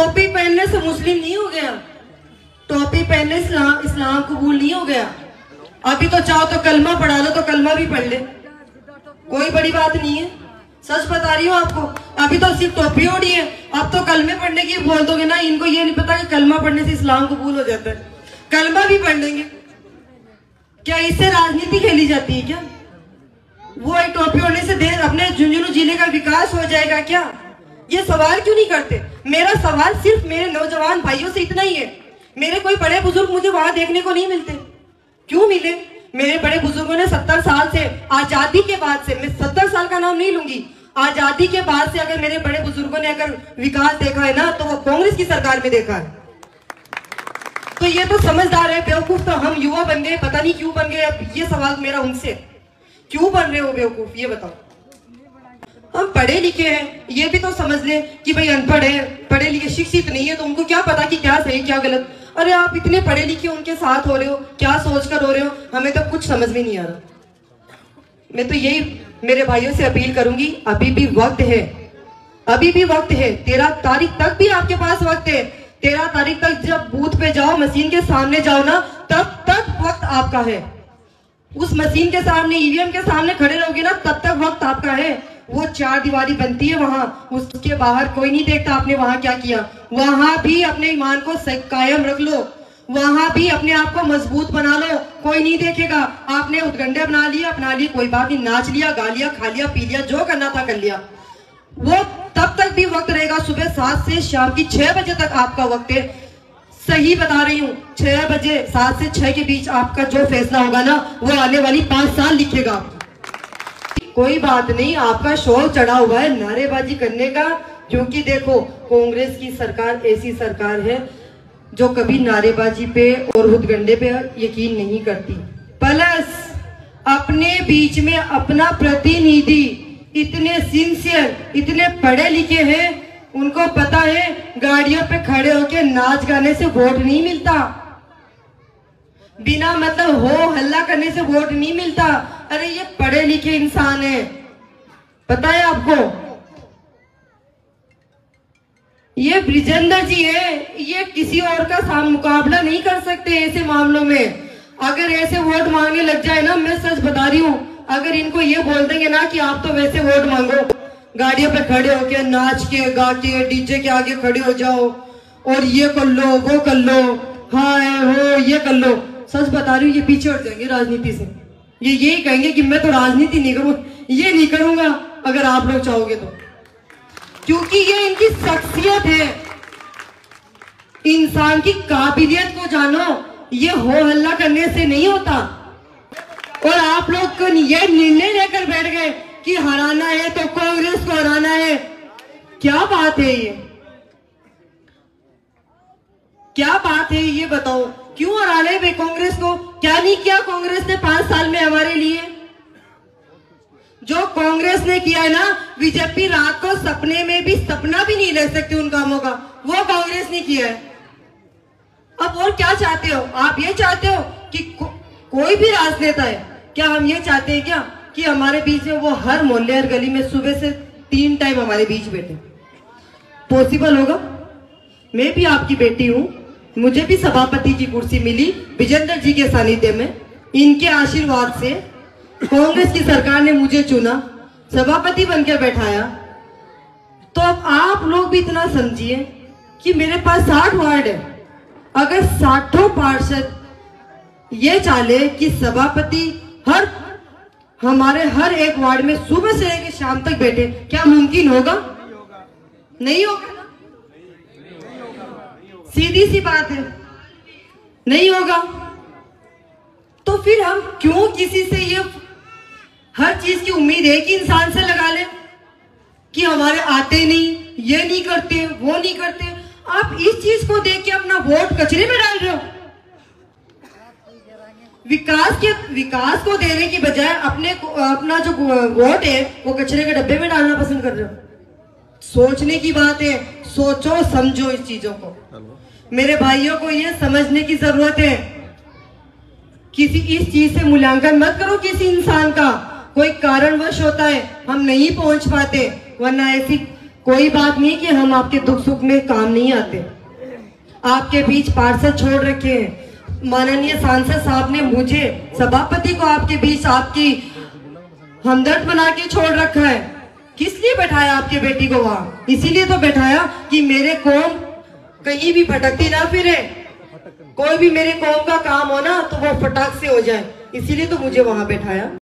टोपी पहनने से मुस्लिम नहीं हो गया, टोपी पहनने से इस्लाम कबूल नहीं हो गया। अभी तो चाहो तो कलमा पढ़ा लो तो कलमा भी पढ़ ले, कोई बड़ी बात नहीं है। सच बता रही हूँ आपको, अभी तो सिर्फ टोपी ओढ़ी है, अब तो कलमे पढ़ने की बोल दोगे ना, इनको ये नहीं पता कि कलमा पढ़ने से इस्लाम कबूल हो जाता है। कलमा भी पढ़ लेंगे, क्या इससे राजनीति खेली जाती है क्या? वो एक टोपी ओढ़ने से देश अपने झुंझुनू जिले का विकास हो जाएगा क्या? ये सवाल क्यों नहीं करते? मेरा सवाल सिर्फ मेरे नौजवान भाइयों से इतना ही है। मेरे कोई बड़े बुजुर्ग मुझे वहां देखने को नहीं मिलते, क्यों मिले? मेरे बड़े बुजुर्गों ने 70 साल से, आजादी के बाद से, मैं 70 साल का नाम नहीं लूंगी, आजादी के बाद से अगर मेरे बड़े बुजुर्गों ने अगर विकास देखा है ना, तो वो कांग्रेस की सरकार में देखा है। तो ये तो समझदार है, बेवकूफ तो हम युवा बन गए, पता नहीं क्यों बन गए। अब ये सवाल मेरा उनसे, क्यों बन रहे हो बेवकूफ, ये बताओ। हम पढ़े लिखे हैं, ये भी तो समझ ले कि भाई अनपढ़ है, पढ़े लिखे शिक्षित नहीं है, तो उनको क्या पता कि क्या सही क्या गलत। अरे आप इतने पढ़े लिखे उनके साथ हो रहे हो, क्या सोच कर हो रहे हो, हमें तो कुछ समझ में नहीं आ रहा। मैं तो यही मेरे भाइयों से अपील करूंगी, अभी भी वक्त है, अभी भी वक्त है। 13 तारीख तक भी आपके पास वक्त है। 13 तारीख तक जब बूथ पे जाओ, मशीन के सामने जाओ ना, तब तक वक्त आपका है। उस मशीन के सामने, ईवीएम के सामने खड़े रहोगे ना, तब तक वक्त आपका है। वो 4 दीवारी बनती है वहां, उसके बाहर कोई नहीं देखता आपने वहां क्या किया। वहां भी अपने ईमान को कायम रख लो, वहां भी अपने आप को मजबूत बना लो, कोई नहीं देखेगा। आपने उद्गंडे अपना लिए, कोई बात नहीं, नाच लिया, गा लिया, खा लिया, पी लिया, जो करना था कर लिया। वो तब तक भी वक्त रहेगा, सुबह 7 से शाम की 6 बजे तक आपका वक्त है। सही बता रही हूँ, 6 बजे 7 से 6 के बीच आपका जो फैसला होगा ना, वो आने वाली 5 साल लिखेगा। कोई बात नहीं, आपका शौक चढ़ा हुआ है नारेबाजी करने का, क्योंकि देखो कांग्रेस की सरकार ऐसी सरकार है जो कभी नारेबाजी पे और हुदगंडे पे यकीन नहीं करती। प्लस अपने बीच में अपना प्रतिनिधि इतने सिंसियर, इतने पढ़े लिखे हैं, उनको पता है गाड़ियों पे खड़े होके नाच गाने से वोट नहीं मिलता, बिना मतलब हो हल्ला करने से वोट नहीं मिलता। अरे ये पढ़े लिखे इंसान है, पता है आपको। ये ब्रिजेंद्र जी है, ये किसी और का मुकाबला नहीं कर सकते ऐसे मामलों में। अगर ऐसे वोट मांगने लग जाए ना, मैं सच बता रही हूँ, अगर इनको ये बोल देंगे ना कि आप तो वैसे वोट मांगो, गाड़ियों पे खड़े होके नाच के गा के डीजे के आगे खड़े हो जाओ और ये कर लो वो कर लो, हाँ हो ये कर लो, सच बता रही हूँ ये पीछे हट जाएंगे राजनीति से। ये यही कहेंगे कि मैं तो राजनीति नहीं करूँ, ये नहीं करूंगा अगर आप लोग चाहोगे तो, क्योंकि ये इनकी शख्सियत है। इंसान की काबिलियत को जानो, ये हो हल्ला करने से नहीं होता। और आप लोग को ये निर्णय लेकर बैठ गए कि हराना है तो कांग्रेस को हराना है। क्या बात है ये, क्या बात है ये बताओ, क्यों हरा रहे भाई कांग्रेस को? क्या नहीं किया कांग्रेस ने 5 साल में हमारे लिए? जो कांग्रेस ने किया है ना, बीजेपी रात को सपने में भी सपना भी नहीं ले सकती उन कामों का, वो कांग्रेस ने किया है। अब और क्या चाहते हो आप? ये चाहते हो कि कोई भी राजनेता है, क्या हम ये चाहते हैं क्या कि हमारे बीच में वो हर मोहल्ले हर गली में सुबह से 3 टाइम हमारे बीच बैठे? पॉसिबल होगा? मैं भी आपकी बेटी हूं, मुझे भी सभापति की कुर्सी मिली विजेंद्र जी के सानिध्य में, इनके आशीर्वाद से कांग्रेस की सरकार ने मुझे चुना, सभापति बनकर बैठाया। तो अब आप लोग भी इतना समझिए कि मेरे पास 60 वार्ड है, अगर 60 पार्षद ये चाहे कि सभापति हमारे हर एक वार्ड में सुबह से लेकर शाम तक बैठे, क्या मुमकिन होगा? नहीं होगा। सीधी सी बात है, नहीं होगा। तो फिर हम क्यों किसी से ये हर चीज की उम्मीद एक ही इंसान से लगा ले कि हमारे आते नहीं, ये नहीं करते, वो नहीं करते। आप इस चीज को देख के अपना वोट कचरे में डाल रहे हो। विकास को देने की बजाय अपना जो वोट है वो कचरे के डब्बे में डालना पसंद कर रहे हो। सोचने की बात है, सोचो समझो इस चीजों को। मेरे भाइयों को ये समझने की जरूरत है, किसी इस चीज से मूल्यांकन मत करो किसी इंसान का। कोई कारणवश होता है हम नहीं पहुंच पाते, वरना ऐसी कोई बात नहीं कि हम आपके दुख सुख में काम नहीं आते। आपके बीच पार्षद छोड़ रखे हैं। माननीय सांसद साहब ने मुझे, सभापति को आपके बीच आपकी हमदर्द बना के छोड़ रखा है। किस लिए बैठाया आपके बेटी को वहां? इसीलिए तो बैठाया कि मेरे कौम कहीं भी भटकती ना फिरे, कोई भी मेरे कौम का काम हो ना तो वो फटाक से हो जाए, इसीलिए तो मुझे वहां बैठाया।